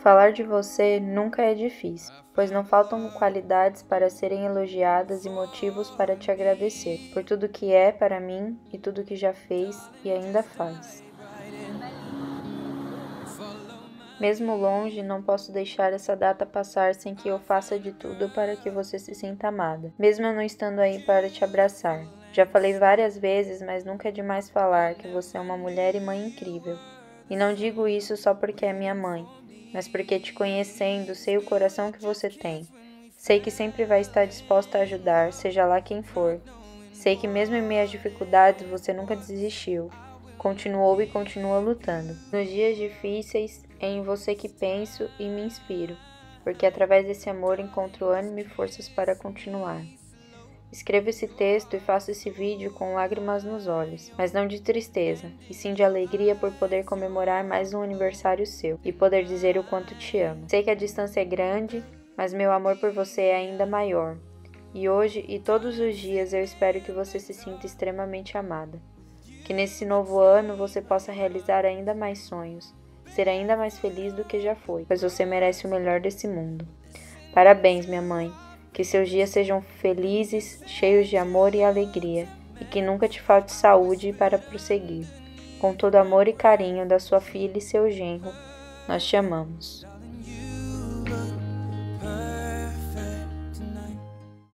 Falar de você nunca é difícil, pois não faltam qualidades para serem elogiadas e motivos para te agradecer por tudo que é para mim e tudo que já fez e ainda faz. Mesmo longe, não posso deixar essa data passar sem que eu faça de tudo para que você se sinta amada, mesmo eu não estando aí para te abraçar. Já falei várias vezes, mas nunca é demais falar que você é uma mulher e mãe incrível. E não digo isso só porque é minha mãe, mas porque te conhecendo, sei o coração que você tem. Sei que sempre vai estar disposta a ajudar, seja lá quem for. Sei que mesmo em meio às dificuldades você nunca desistiu. Continuou e continua lutando. Nos dias difíceis, é em você que penso e me inspiro, porque através desse amor encontro ânimo e forças para continuar. Escrevo esse texto e faço esse vídeo com lágrimas nos olhos, mas não de tristeza, e sim de alegria por poder comemorar mais um aniversário seu e poder dizer o quanto te amo. Sei que a distância é grande, mas meu amor por você é ainda maior. E hoje e todos os dias eu espero que você se sinta extremamente amada. Que nesse novo ano você possa realizar ainda mais sonhos, ser ainda mais feliz do que já foi, pois você merece o melhor desse mundo. Parabéns, minha mãe. Que seus dias sejam felizes, cheios de amor e alegria, e que nunca te falte saúde para prosseguir. Com todo amor e carinho da sua filha e seu genro, nós te amamos.